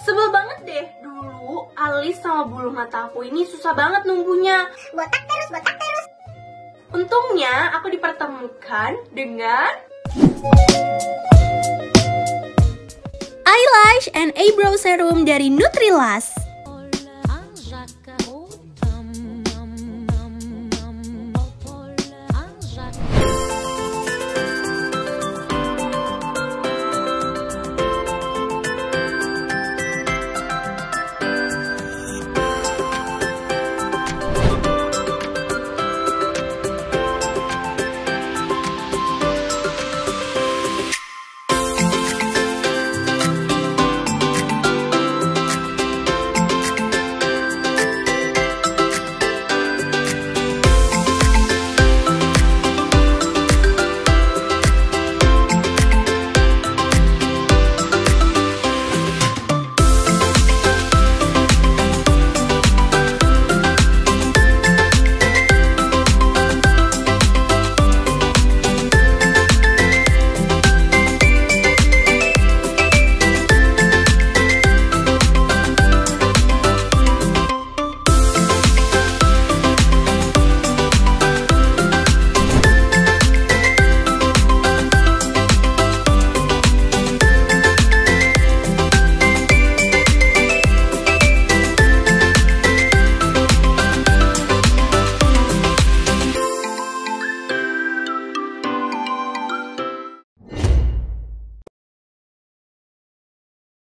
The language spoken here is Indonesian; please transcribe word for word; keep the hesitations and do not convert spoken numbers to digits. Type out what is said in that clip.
Sebel banget deh, dulu alis sama bulu mata aku ini susah banget numbuhnya. Botak terus, botak terus. Untungnya aku dipertemukan dengan Eyelash and Eyebrow Serum dari Nutrilast.